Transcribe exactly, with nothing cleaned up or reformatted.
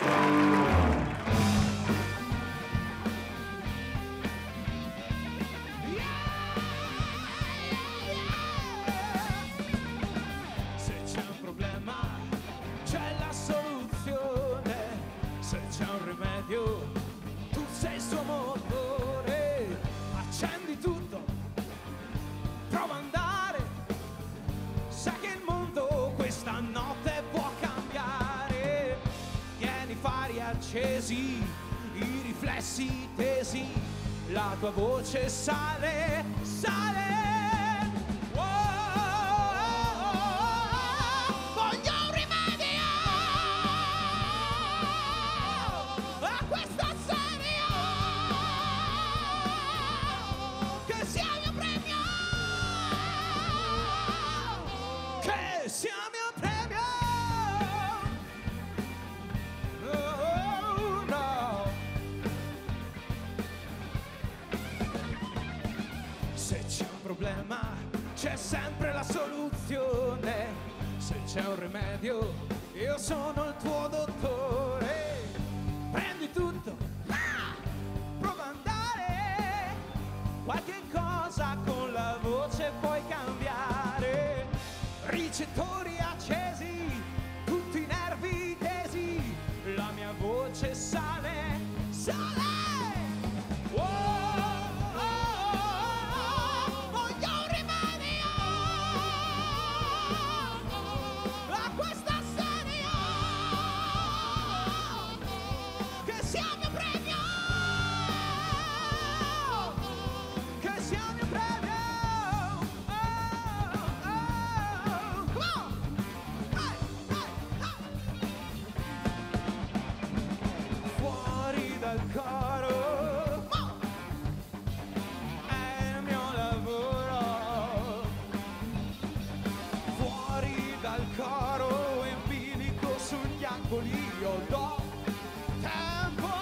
Tu sei il suo motore, accendi tutto, prova ad andare, sai che il mondo questa notte può cambiare. Tieni i fari accesi, i riflessi tesi, la tua voce sale, sale. Sia mio premio, oh, no. Se c'è un problema c'è sempre la soluzione, se c'è un rimedio io sono il tuo dottore. Prendi tutto, ah! Prova ad andare, qualche cosa con la voce puoi cambiare. Ricettori accesi, tutti i nervi tesi, la mia voce sale, sale! Oh, oh, oh, voglio un rimedio a questa serie, che sia il mio premio, che sia il mio premio. Dal coro è il mio lavoro, fuori dal coro in bilico sugli angoli io do tempo.